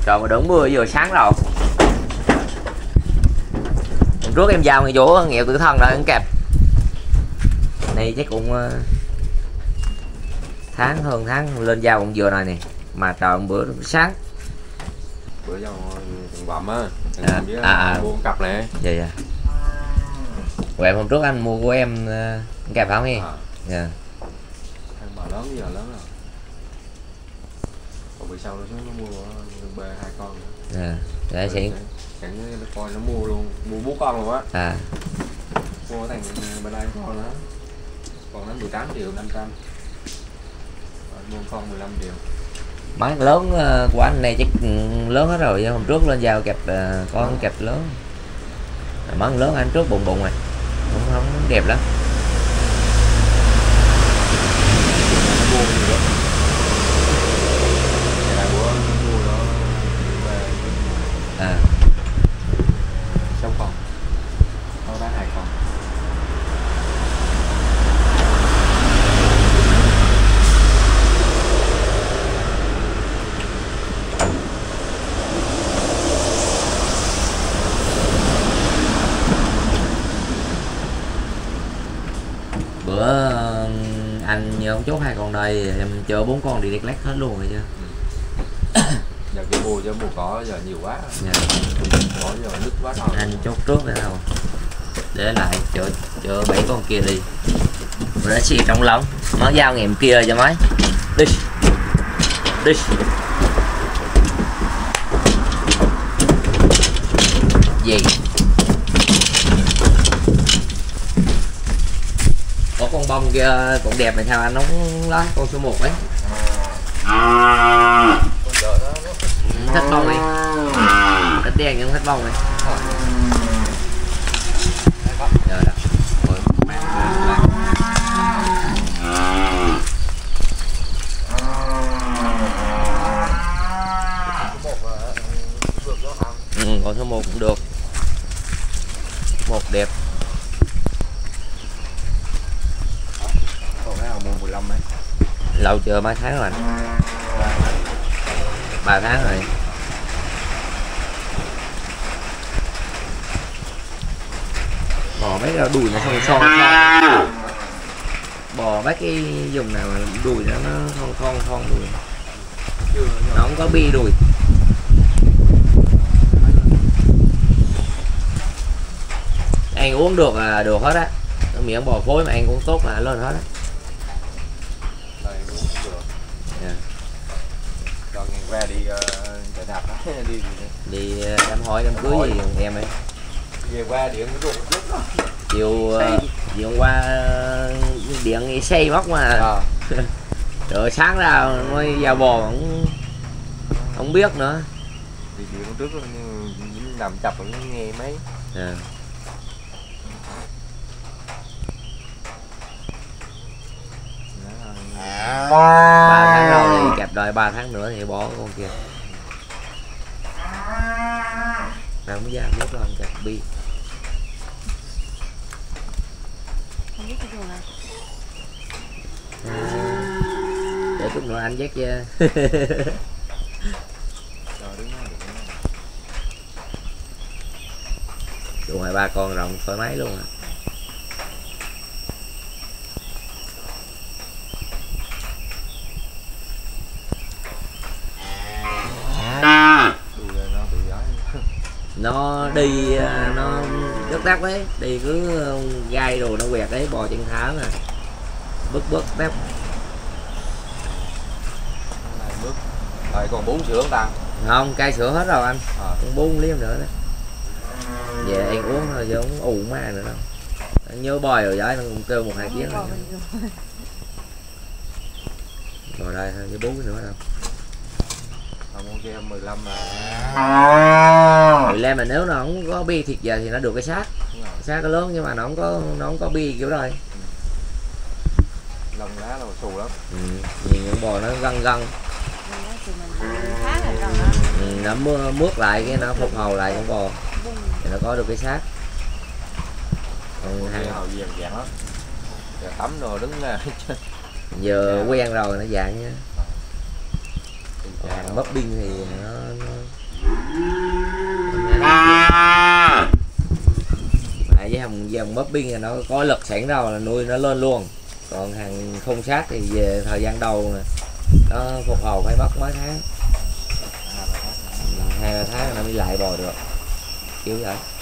Trời mà đừng mưa vừa sáng rồi. Hôm trước em giao ngay chỗ nghèo tử thân rồi em kẹp. Này chắc cũng tháng hơn tháng lên giao cũng vừa này nè. Mà trời một bữa sáng. Bữa giao thằng Bậm á, thằng với mua cặp này. Dạ dạ. Của em hôm trước anh mua của em kẹp phải không nghe? Dạ. Thằng bà lớn giờ lớn rồi. Còn bữa sau nó mua bê 2 con. Dạ. Dạ xịn. Chẳng nó coi nó mua luôn, mua 4 con luôn á. À. Mua thằng bên đây con đó. Còn nó 18 triệu 500. Mua con 15 triệu. Máy lớn của anh này chắc lớn hết rồi, hôm trước lên giao kẹp con kẹp lớn. Món lớn anh trước bụng bụng này. Không đẹp lắm. À. 6 con. Nó bán 2 con. Bữa anh nhớ ông chốt 2 con đây em chở 4 con đi đét lét hết luôn rồi chứ. Giờ cái mua chứ mua có giờ nhiều quá. Dạ. Có giờ nứt quá rồi. Anh chốt trước cái đâu. Để lại chở 7 con kia đi. Rồi đã xì trong lông. Nó giao nghiệm kia cho mấy. Đi. Đi. Gì? Có con bông kia cũng đẹp này sao anh nóng đó, con số 1 ấy. Thích bông này. Thích đen nhưng thích bông này. Rồi đó. Rồi, con số 1 cũng được. Một đẹp. Còn cái nào mua 15 ấy. Lâu chưa mấy tháng rồi anh? 3 tháng rồi. Bỏ mấy cái đùi nó son. Bỏ mấy cái dùng nào mà đùi nó thon đùi. Nó không có bi đùi. Anh uống được là được hết á. Miệng bò phối mà anh uống tốt là lên hết á. Đây uống cũng được. Yeah. Rồi ngày qua đi chạy đạp đó. Đi đám hỏi đám cưới gì em ấy. Về qua điện cái ruột trước đó. Chiều hôm qua điện xây mất mà. Trời sáng ra mới vào bò không biết nữa. Thì điện trước nằm chập vẫn nghe mấy. À. 3 tháng rồi thì kẹp đợi 3 tháng nữa thì bỏ con kia. Nào mới ra biết làm kẹp bi. Không biết cái chuồng này. Để chút nữa anh dắt ra. Chuồng này 3 con rộng thoải mái luôn à. Nó đi nó đất đắp ấy, đi cứ gai đồ nó quẹt đấy, bò chân tháo nè, bớt đắp. Rồi còn 4 sữa không ta? Không, cai sữa hết rồi anh. Còn 4 liếm nữa đó. Về anh uống thôi chứ không ù má nữa đâu. Anh nhớ bòi rồi giỏi nó cũng kêu 1-2 tiếng rồi. Rồi đây thôi chứ 4 cái nữa đâu. Con kia 15 là 15 mà nếu nó không có bi thiệt giờ thì nó được cái xác. Xác nó lớn nhưng mà nó không có bi kiểu rồi. Lông lá là xù lắm. Nhìn những bò nó gân. Nó mướt lại cái nó phục hồi lại con bò thì nó có được cái xác. Còn hai hầu vàng vàng lắm. Giờ tắm rồi đứng là giờ quen rồi nó dạng nha. Bắp pin thì nó với dòng bắp pin là nó có lực sẵn đâu là nuôi nó lên luôn, còn hàng không sát thì về thời gian đầu nè nó phục hồi phải mất mấy tháng, 2-3 tháng nó mới lại bò được kiểu vậy.